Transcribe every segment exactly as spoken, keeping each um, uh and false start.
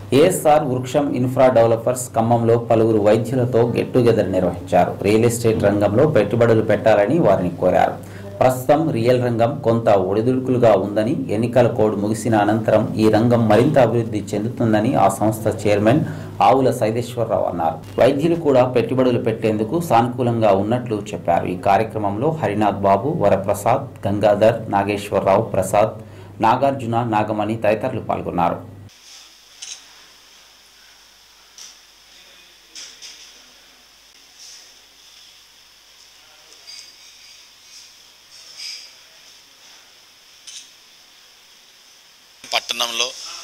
ASR వృక్షం infra developers ఖమ్మంలో పలువురు వైద్యులతో గెట్ టుగెదర్ నిర్వహించారు. రియల్ ఎస్టేట్ రంగంలో పెట్టుబడులు పెట్టాలని వారిని కోరారు. ప్రస్తుతం రియల్ రంగం కొంత ఒడిదుడుకులుగా ఉందని, ఎన్నికల కోడ్ ముగిసిన అనంతరం ఈ రంగం మరింత అభివృద్ధి చెందుతుందని ఆ సంస్థ చైర్మన్ ఆవుల సైదేశ్వరరావు అన్నారు. వైద్యులు కూడా పెట్టుబడులు పెట్టేందుకు సానుకూలంగా ఉన్నట్లు చెప్పారు. ఈ కార్యక్రమంలో హరినాథ్ బాబు, వరప్రసాద్, గంగాధర్, నాగేశ్వరరావు, ప్రసాద్, నాగార్జున, నాగమణి తదితరులు పాల్గొన్నారు. పట్టణంలో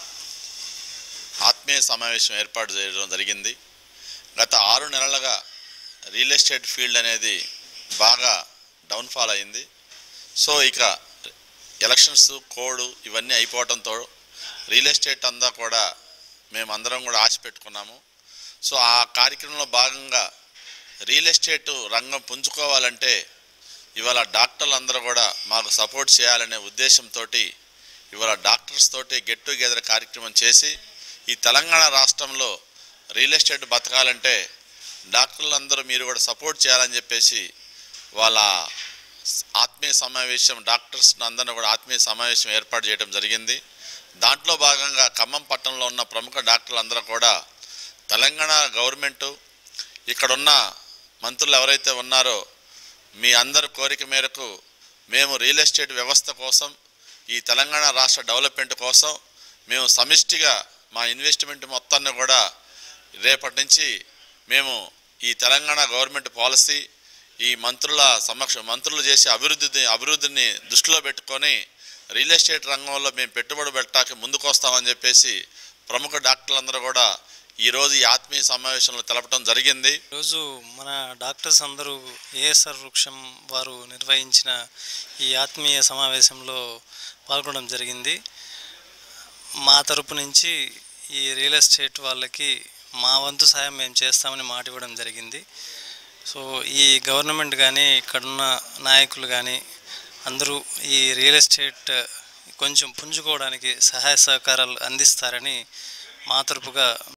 ఆత్మీయ సమావేశం ఏర్పాటు చేయడం జరిగింది. గత ఆరు నెలలుగా రియల్ ఎస్టేట్ ఫీల్డ్ అనేది బాగా డౌన్ఫాల్ అయింది. సో ఇక ఎలక్షన్స్ కోడ్ ఇవన్నీ అయిపోవడంతో రియల్ ఎస్టేట్ అంతా కూడా మేమందరం కూడా ఆశ పెట్టుకున్నాము. సో ఆ కార్యక్రమంలో భాగంగా రియల్ ఎస్టేట్ రంగం పుంజుకోవాలంటే ఇవాళ డాక్టర్లు అందరూ కూడా మాకు సపోర్ట్ చేయాలనే ఉద్దేశంతో ఇవాళ డాక్టర్స్ తోటి గెట్ టుగెదర్ కార్యక్రమం చేసి ఈ తెలంగాణ రాష్ట్రంలో రియల్ ఎస్టేట్ బతకాలంటే డాక్టర్లందరూ మీరు కూడా సపోర్ట్ చేయాలని చెప్పేసి వాళ్ళ ఆత్మీయ సమావేశం డాక్టర్స్ అందరినీ కూడా ఆత్మీయ సమావేశం ఏర్పాటు చేయడం జరిగింది. దాంట్లో భాగంగా ఖమ్మం పట్టణంలో ఉన్న ప్రముఖ డాక్టర్లు అందరూ కూడా తెలంగాణ గవర్నమెంటు ఇక్కడున్న మంత్రులు ఎవరైతే ఉన్నారో మీ అందరి కోరిక మేరకు మేము రియల్ ఎస్టేట్ వ్యవస్థ కోసం, ఈ తెలంగాణ రాష్ట్ర డెవలప్మెంట్ కోసం మేము సమిష్టిగా మా ఇన్వెస్ట్మెంట్ మొత్తాన్ని కూడా రేపటి నుంచి మేము ఈ తెలంగాణ గవర్నమెంట్ పాలసీ, ఈ మంత్రుల సమక్ష మంత్రులు చేసే అభివృద్ధిని అభివృద్ధిని దృష్టిలో పెట్టుకొని రియల్ ఎస్టేట్ రంగంలో మేము పెట్టుబడి పెట్టడానికి ముందుకు వస్తామని చెప్పేసి ప్రముఖ డాక్టర్లందరూ కూడా ఈరోజు ఈ ఆత్మీయ సమావేశంలో తెలపడం జరిగింది. ఈరోజు మన డాక్టర్స్ అందరూ ఏఎస్ఆర్ వృక్షం వారు నిర్వహించిన ఈ ఆత్మీయ సమావేశంలో పాల్గొనడం జరిగింది. మా తరపు నుంచి ఈ రియల్ ఎస్టేట్ వాళ్ళకి మా వంతు సాయం మేము చేస్తామని మాట ఇవ్వడం జరిగింది. సో ఈ గవర్నమెంట్ కానీ ఇక్కడున్న నాయకులు కానీ అందరూ ఈ రియల్ ఎస్టేట్ కొంచెం పుంజుకోవడానికి సహాయ సహకారాలు అందిస్తారని మా తరపుగా